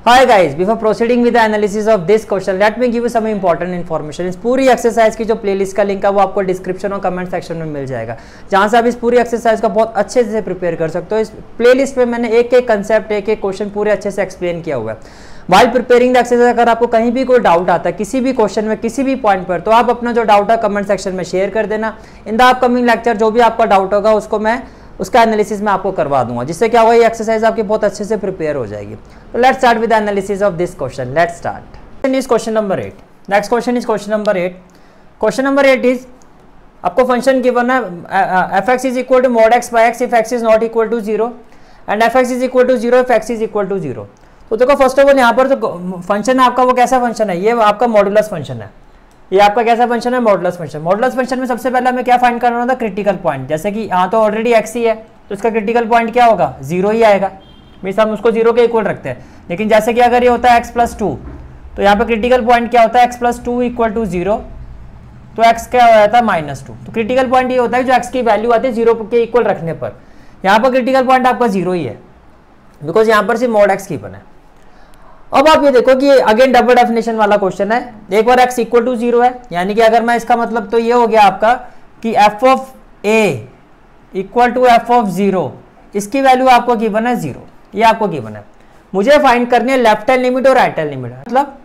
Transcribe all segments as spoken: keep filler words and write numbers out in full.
Hi guys, before proceeding with the analysis of this question, let me give you some important information. इस पूरी exercise की जो playlist का link है वो आपको डिस्क्रिप्शन और कमेंट सेक्शन में मिल जाएगा, जहां से आप इस पूरी एक्सरसाइज का बहुत अच्छे से प्रिपेयर कर सकते हो। इस प्लेलिस्ट में मैंने एक एक कंसेप्ट, एक एक क्वेश्चन पूरे अच्छे से एक्सप्लेन किया हुआ है। वाइल प्रिपेयरिंग द एक्सरसाइज अगर आपको कहीं भी कोई डाउट आता है किसी भी क्वेश्चन में, किसी भी पॉइंट पर, तो आप अपना जो डाउट है कमेंट सेक्शन में शेयर कर देना। इन द अपकमिंग लेक्चर जो भी आपका डाउट होगा उसको मैं उसका एनालिसिस मैं आपको करवा दूंगा, जिससे क्या होगा ये एक्सरसाइज आपकी बहुत अच्छे से प्रिपेयर हो जाएगी। तो let's start with the analysis of this question. Let's start is question number eight. Next question is question number eight. Question number eight is आपको फंक्शन गिवन है F x is equal to mod X by X if x is not equal to zero and F x is equal to zero if x is equal to zero. तो देखो first of all यहाँ पर जो function है आपका वो कैसा function है, ये आपका मॉडुलस फंक्शन है। ये आपका कैसा फंक्शन है, मॉडुलस फंक्शन। मॉडुलस फंक्शन में सबसे पहले हमें क्या फाइंड करना होता है, क्रिटिकल पॉइंट। जैसे कि यहाँ तो ऑलरेडी एक्स ही है तो इसका क्रिटिकल पॉइंट क्या होगा, जीरो ही आएगा। मीन्स हम उसको जीरो के इक्वल रखते हैं। लेकिन जैसे कि अगर ये होता है एक्स प्लस टू, तो यहाँ पे क्रिटिकल पॉइंट क्या होता है, x plus two equal to zero, तो एक्स क्या हो जाता है माइनस टू। तो क्रिटिकल पॉइंट ये होता है जो एक्स की वैल्यू आती है जीरो के इक्वल रखने पर। यहाँ पर क्रिटिकल पॉइंट आपका जीरो ही है, बिकॉज यहाँ पर सिर्फ मॉड एक्स की बना है। अब आप ये देखो कि अगेन डबल डेफिनेशन वाला क्वेश्चन है। एक बार x इक्वल टू जीरो है, यानी कि अगर मैं इसका मतलब तो ये हो गया आपका कि f of a equal to f of zero, इसकी वैल्यू आपको गिवन है जीरो, ये आपको गिवन है। मुझे फाइंड करनी है लेफ्ट हैंड लिमिट और राइट हैंड लिमिट। मतलब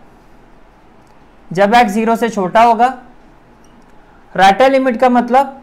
जब x जीरो से छोटा होगा, राइट हैंड लिमिट का मतलब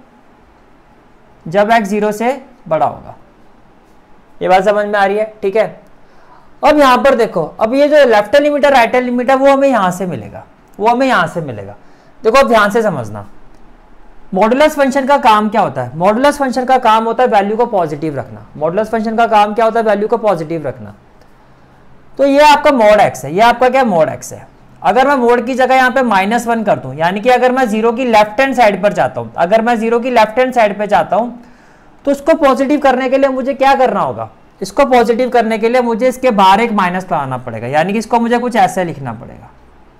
जब x जीरो से बड़ा होगा। ये बात समझ में आ रही है, ठीक है। अब यहां पर देखो, अब ये जो लेफ्ट हैंड लिमिट है राइट हैंड लिमिट है वो हमें यहां से मिलेगा, वो हमें यहां से मिलेगा। देखो अब ध्यान से समझना, मॉडुलस फंक्शन का काम क्या होता है। मॉडुलस फंक्शन का काम होता है वैल्यू को पॉजिटिव रखना। मॉडुलस फंक्शन का काम क्या होता है, वैल्यू को पॉजिटिव रखना। तो ये आपका मॉड एक्स है, ये आपका क्या मॉड एक्स है। अगर मैं मॉड की जगह यहाँ पे माइनस वन कर दूं, यानी कि अगर मैं जीरो की लेफ्ट हैंड साइड पर जाता हूं, अगर मैं जीरो की लेफ्ट हैंड साइड पर जाता हूं तो इसको पॉजिटिव करने के लिए मुझे क्या करना होगा, इसको पॉजिटिव करने के लिए मुझे इसके बाहर एक माइनस लगाना पड़ेगा, यानी कि इसको मुझे कुछ ऐसे लिखना पड़ेगा।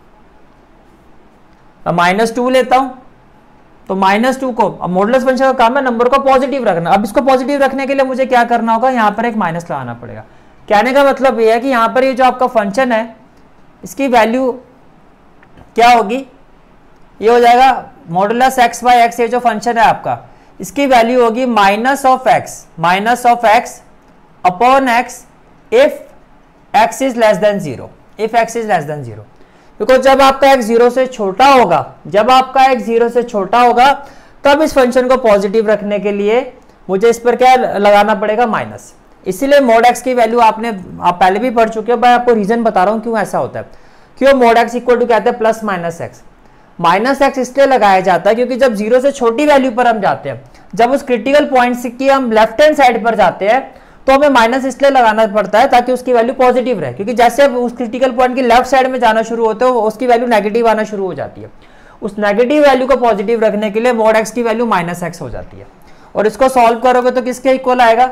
अब माइनस टू लेता हूं तो माइनस टू को, अब मॉडुलस फंक्शन का काम है नंबर को पॉजिटिव रखना। अब इसको पॉजिटिव रखने के लिए मुझे क्या करना होगा, यहां पर एक माइनस लगाना पड़ेगा। कहने का मतलब ये है कि यहां पर ये जो आपका फंक्शन है इसकी वैल्यू क्या होगी, ये हो जाएगा मॉडुलस एक्स बाई एक्स। ये जो फंक्शन है आपका इसकी वैल्यू होगी minus of x, minus of x upon x if x is less than zero, if x is less than zero. Because जब आपका एक्स जीरो से छोटा होगा, जब आपका एक्स जीरो से छोटा होगा तब इस फंक्शन को पॉजिटिव रखने के लिए मुझे इस पर क्या लगाना पड़ेगा, माइनस। इसीलिए मॉड एक्स की वैल्यू आपने आप पहले भी पढ़ चुके हो, मैं आपको रीजन बता रहा हूं क्यों ऐसा होता है। क्यों मॉड एक्स इक्वल टू कहते हैं plus minus x. Minus x इसलिए लगाया जाता है क्योंकि जब जीरो से छोटी वैल्यू पर हम जाते हैं, जब उस क्रिटिकल पॉइंट की हम लेफ्ट हैंड साइड पर जाते हैं तो हमें माइनस इसलिए लगाना पड़ता है ताकि उसकी वैल्यू पॉजिटिव रहे। क्योंकि जैसे अब उस क्रिटिकल पॉइंट की लेफ्ट साइड में जाना शुरू होते हो उसकी वैल्यू नेगेटिव आना शुरू हो जाती है। उस नेगेटिव वैल्यू को पॉजिटिव रखने के लिए मॉड एक्स की वैल्यू माइनस एक्स हो जाती है। और इसको सॉल्व करोगे तो किसके इक्वल आएगा,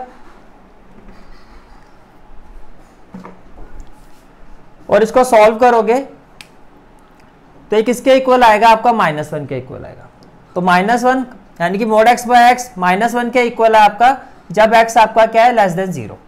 और इसको सॉल्व करोगे तो ये किसके इक्वल आएगा, आपका माइनस वन के इक्वल आएगा। तो माइनस वन यानी कि mod x by x minus one के इक्वल है आपका जब x आपका क्या है, लेस देन जीरो।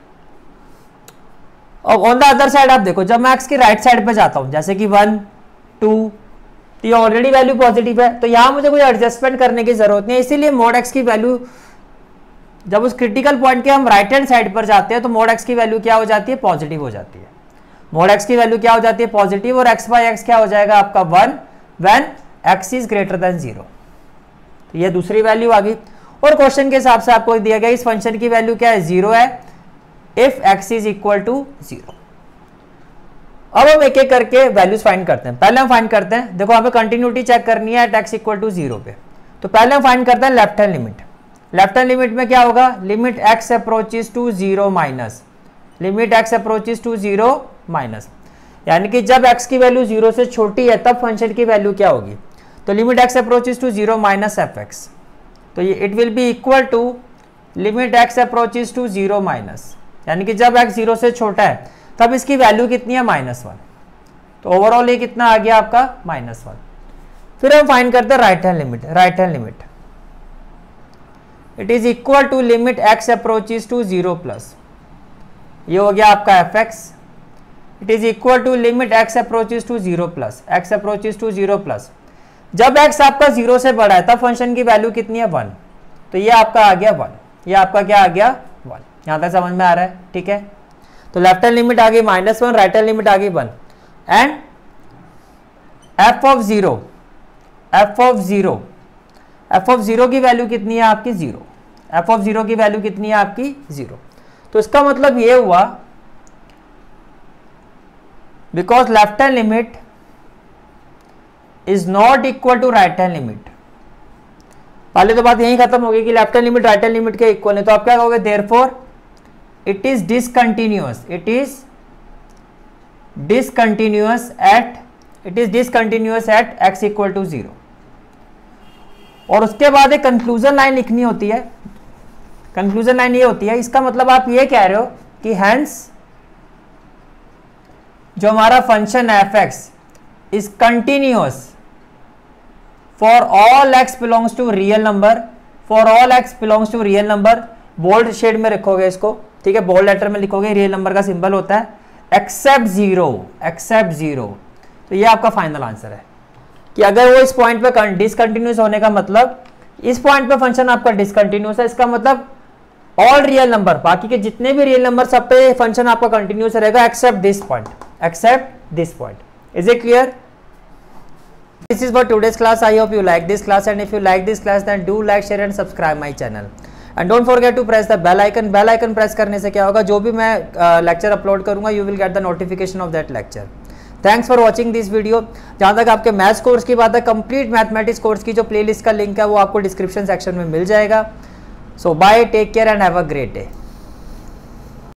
और ऑन द अदर साइड आप देखो, जब मैं x की राइट साइड पे जाता हूं, जैसे कि वन टू, तो ये ऑलरेडी वैल्यू पॉजिटिव है, तो यहां मुझे कोई एडजस्टमेंट करने की जरूरत नहीं है। इसीलिए मॉड x की वैल्यू जब उस क्रिटिकल पॉइंट के हम राइट हैंड साइड पर जाते हैं तो मॉड x की वैल्यू क्या हो जाती है, पॉजिटिव हो जाती है। मॉड x की वैल्यू क्या हो जाती है, पॉजिटिव। और x बाई एक्स क्या हो जाएगा आपका one when x is greater than zero. तो ये दूसरी वैल्यू आ गई। और क्वेश्चन के हिसाब से आपको दिया गया इस फंक्शन की वैल्यू क्या है, जीरो है if x is equal to zero. अब हम एक एक करके वैल्यूज फाइंड करते हैं। पहले हम फाइंड करते हैं, देखो हमें कंटिन्यूटी चेक करनी है at x equal to zero पे। तो पहले हम फाइंड करते हैं left hand limit. Left hand limit में क्या होगा, limit x approaches to zero minus, limit x approaches to zero minus, यानी कि जब x की वैल्यू जीरो से छोटी है तब फंक्शन की वैल्यू क्या होगी। तो limit x approaches to zero minus f x, तो ये it will be equal to limit x approaches to zero minus, यानी कि जब x जीरो से छोटा है तब इसकी वैल्यू कितनी है, माइनस वन। तो ओवरऑल ये कितना आ गया आपका, माइनस वन। फिर हम फाइंड करते हैं right hand limit. Right hand limit it is equal to limit x approaches to zero plus, ये हो गया आपका f x it is equal to limit x approaches to zero plus x approaches to zero plus. जब x आपका zero से बड़ा है तब फंक्शन की वैल्यू कितनी है, वन। तो ये आपका आ गया वन, ये आपका क्या आ गया, वन। यहां तक समझ में आ रहा है, ठीक है। तो लेफ्ट हैंड लिमिट आ गई minus one, right hand limit आ गई one. And f of zero, f of zero, f of zero की वैल्यू कितनी है आपकी, जीरो। एफ ऑफ जीरो की वैल्यू कितनी है आपकी, जीरो। तो इसका मतलब ये हुआ because left hand limit is not equal to right hand limit. पहले तो बात यही खत्म हो गई कि left hand limit right hand limit के इक्वल है, तो आप क्या कहोगे, therefore it is discontinuous, it is discontinuous at it is discontinuous at x equal to zero. और उसके बाद एक कंक्लूजन लाइन लिखनी होती है। कंक्लूजन लाइन ये होती है, इसका मतलब आप ये कह रहे हो कि हेंस जो हमारा function f x is continuous for all x belongs to real number, for all x belongs to real number. Bold shade में रखोगे इसको, ठीक है, बोल्ड लेटर में लिखोगे, रियल नंबर का सिंबल होता है, एक्सेप्ट जीरो, एक्सेप्ट जीरो। तो ये आपका फाइनल आंसर है कि अगर वो इस पॉइंट पे डिसकंटिन्यूस होने का मतलब, इस पॉइंट पे फंक्शन आपका डिसकंटिन्यूस है, इसका मतलब ऑल रियल नंबर, बाकी के जितने भी रियल नंबर सब पे फंक्शन आपका कंटिन्यूस रहेगा except this point, except this point. Is it clear? This is for today's class. I hope you like this class, and if you like this class then do like, share and subscribe my channel. And don't forget to press the bell icon. Bell icon press करने से क्या होगा, जो भी मैं lecture upload करूंगा you will get the notification of that lecture. Thanks for watching this video. जहाँ तक आपके मैथ्स कोर्स की बात है, कंप्लीट मैथमेटिक्स कोर्स की जो प्लेलिस्ट का लिंक है वो आपको डिस्क्रिप्शन सेक्शन में मिल जाएगा. So bye, take care and have a great day.